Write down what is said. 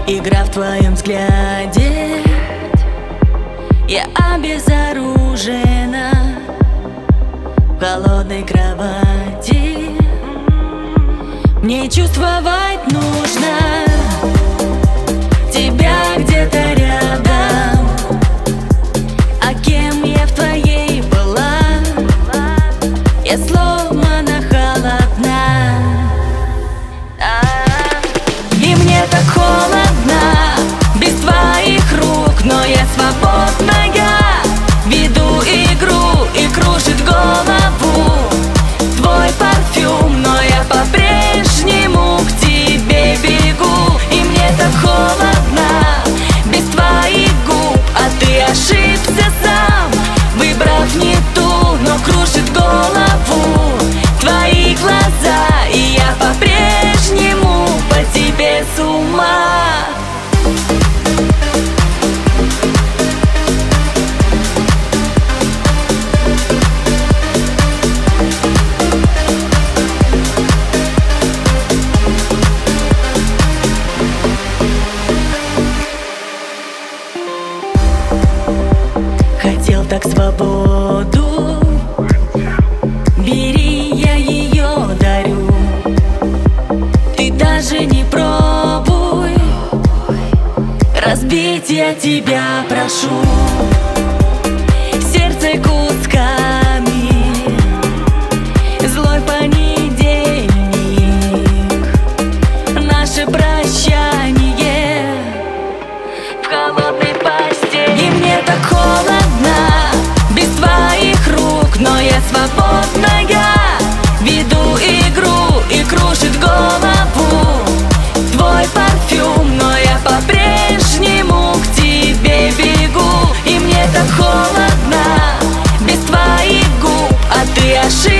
Игра в твоем взгляде. Я обезоружена в холодной кровати. Мне чувствовать нужно тебя где-то рядом. А кем я в твоей была? Я сломана, холодна. И мне так холодно без твоих рук, но я свободная. Веду игру и кружит голову твой парфюм, но я по-прежнему к тебе бегу. И мне так холодно без твоих губ, а ты ошибся сам, выбрав не ту, но кружит голову твои глаза. И я по-прежнему по тебе с ума. Хотел так свободу, бери, я ее дарю. Ты даже не пробуй, разбить я тебя прошу. Сердце кусками, злой понедельник, наше прощание в холодной постели. И мне так холодно без твоих рук, но я свободная. Веду игру и кружит голову твой парфюм, но я по-прежнему к тебе бегу. И мне так холодно без твоих губ, а ты ошибся.